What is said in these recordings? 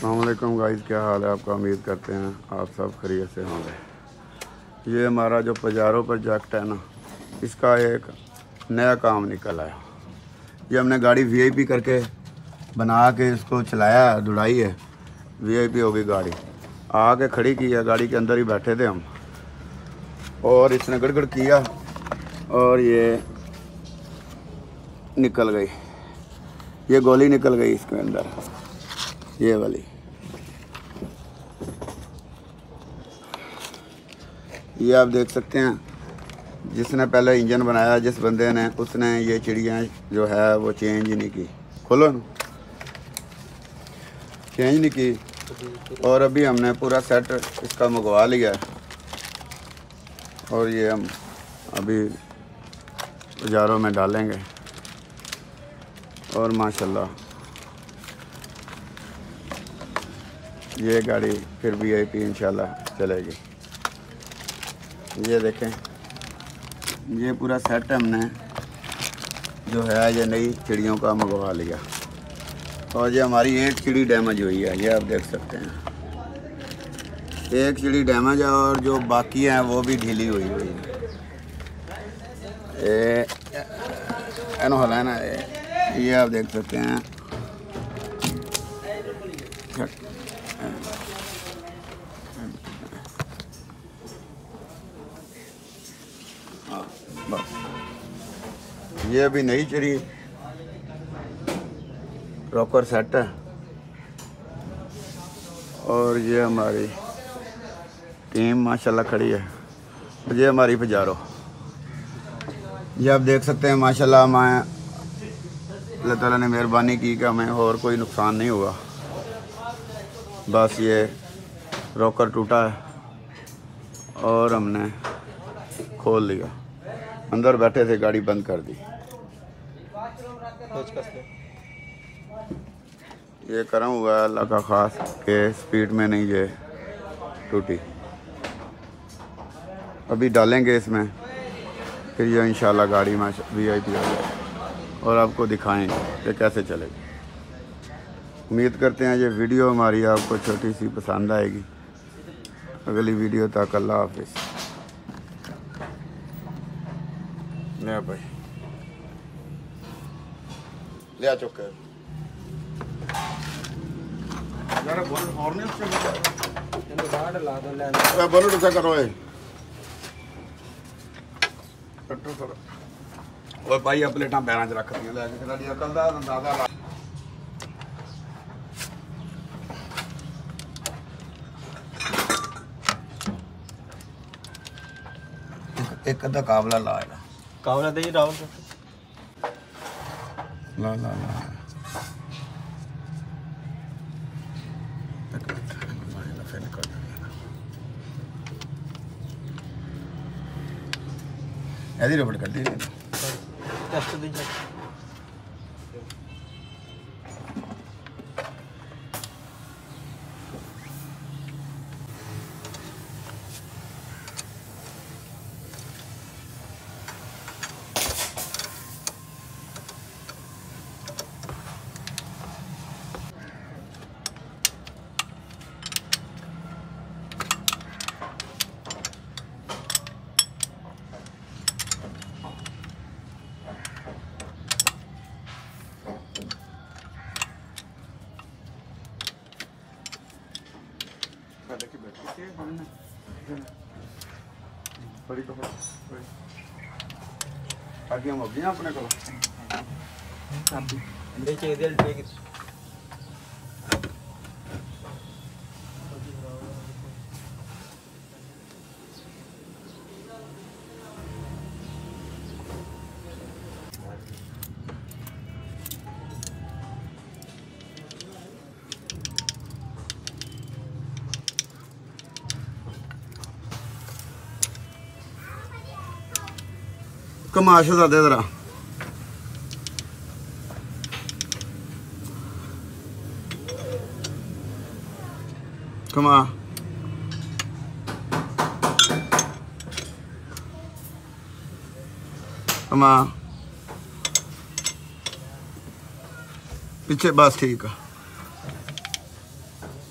अस्सलाम वालेकुम गाइस, क्या हाल है आपका। उम्मीद करते हैं आप सब खैरियत से होंगे। ये हमारा जो पजारो प्रोजेक्ट है ना, इसका एक नया काम निकल आया। ये हमने गाड़ी वीआईपी करके बना के इसको चलाया, दौड़ाई है, वीआईपी हो गई गाड़ी। आके खड़ी की है, गाड़ी के अंदर ही बैठे थे हम, और इसने गड़गड़ किया और ये निकल गई, ये गोली निकल गई इसके अंदर, ये वाली। ये आप देख सकते हैं, जिसने पहले इंजन बनाया, जिस बंदे ने, उसने ये चिड़ियाँ जो है वो चेंज ही नहीं की। खोलो ना, चेंज नहीं की। और अभी हमने पूरा सेट इसका मंगवा लिया और ये हम अभी बाज़ारों में डालेंगे और माशाल्लाह ये गाड़ी फिर वीआईपी इंशाल्लाह चलेगी। ये देखें, ये पूरा सेट हमने जो है ये नई चिड़ियों का मंगवा लिया। और ये हमारी एक चिड़ी डैमेज हुई है, ये आप देख सकते हैं, एक चिड़ी डैमेज है और जो बाकी हैं वो भी ढीली हुई है। एनो हला ना, ये आप देख सकते हैं। हाँ बस, ये अभी नई चिड़ी रॉकर सेट है। और ये हमारी टीम माशाल्लाह खड़ी है। ये हमारी पजारो, ये आप देख सकते हैं माशाल्लाह। मैं अल्लाह ताला ने मेहरबानी की कि हमें और कोई नुकसान नहीं हुआ, बस ये रॉकर टूटा है और हमने खोल लिया। अंदर बैठे थे, गाड़ी बंद कर दी। ये करम हुआ है अल्लाह का ख़ास के स्पीड में नहीं ये टूटी। अभी डालेंगे इसमें, फिर ये इंशाल्लाह गाड़ी में वीआईपी हो जाए और आपको दिखाएंगे कि कैसे चलेगी। उम्मीद करते हैं ये वीडियो हमारी आपको छोटी सी पसंद आएगी। अगली वीडियो तक अल्लाह हाफिज़। ले भाई, ले चुक कर बोलो उसे करो। और भाई प्लेटा पैरों च रख दियां, लैके अकल का अंदाजा ला। एक अद्धा काबला ला, कावला दे राहुल ला ला ला ऐसी रबड़ कर दी। टेस्ट दी बड़ी तो आगे हम अभी अपने को कमाश दे जरा। कमा कमा पीछे बस, ठीक है।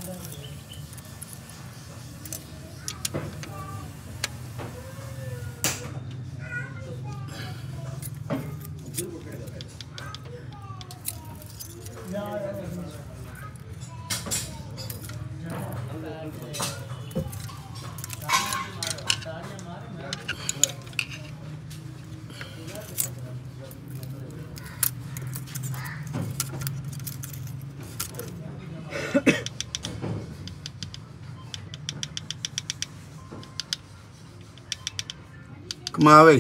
कमावे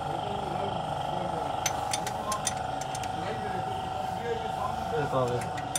खोलना